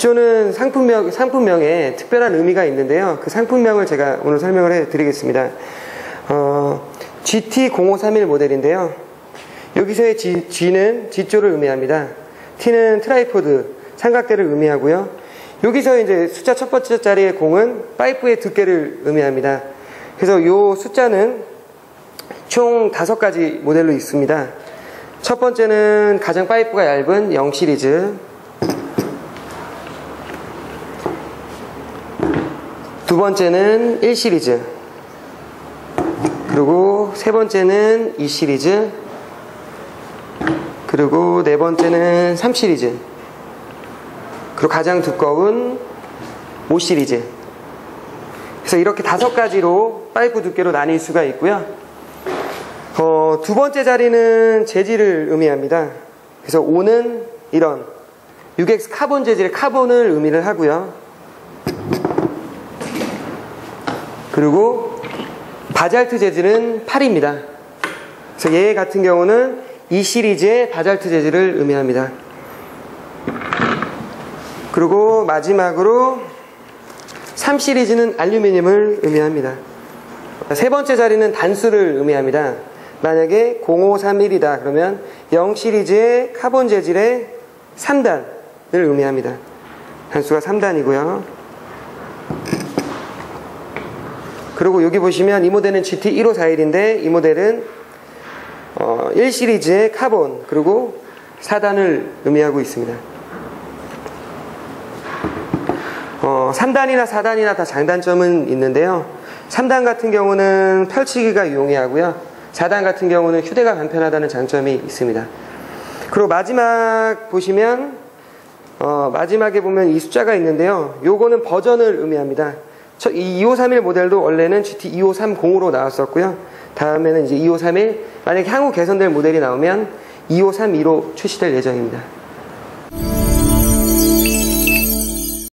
지조는 상품명에 특별한 의미가 있는데요. 그 상품명을 제가 오늘 설명을 해드리겠습니다. GT0531 모델인데요. 여기서의 G는 지조를 의미합니다. T는 트라이포드, 삼각대를 의미하고요. 여기서 이제 숫자 첫 번째 자리의 0은 파이프의 두께를 의미합니다. 그래서 이 숫자는 총 5가지 모델로 있습니다. 첫 번째는 가장 파이프가 얇은 0 시리즈, 두 번째는 1 시리즈, 그리고 세 번째는 2 시리즈, 그리고 네 번째는 3 시리즈, 그리고 가장 두꺼운 5 시리즈. 그래서 이렇게 5가지로 파이프 두께로 나뉠 수가 있고요. 두 번째 자리는 재질을 의미합니다. 그래서 5는 이런 6X 카본 재질의 카본을 의미를 하고요. 그리고 바잘트 재질은 8입니다. 그래서 얘 같은 경우는 2 시리즈의 바잘트 재질을 의미합니다. 그리고 마지막으로 3 시리즈는 알루미늄을 의미합니다. 세 번째 자리는 단수를 의미합니다. 만약에 0531이다 그러면 0 시리즈의 카본 재질의 3단을 의미합니다. 단수가 3단이고요. 그리고 여기 보시면 이 모델은 GT1541인데 이 모델은 1 시리즈의 카본 그리고 4단을 의미하고 있습니다. 3단이나 4단이나 다 장단점은 있는데요. 3단 같은 경우는 펼치기가 용이하고요. 4단 같은 경우는 휴대가 간편하다는 장점이 있습니다. 그리고 마지막 보시면 마지막에 보면 이 숫자가 있는데요. 요거는 버전을 의미합니다. 이 2531 모델도 원래는 GT2530으로 나왔었고요. 다음에는 이제 2531, 만약에 향후 개선될 모델이 나오면 2532로 출시될 예정입니다.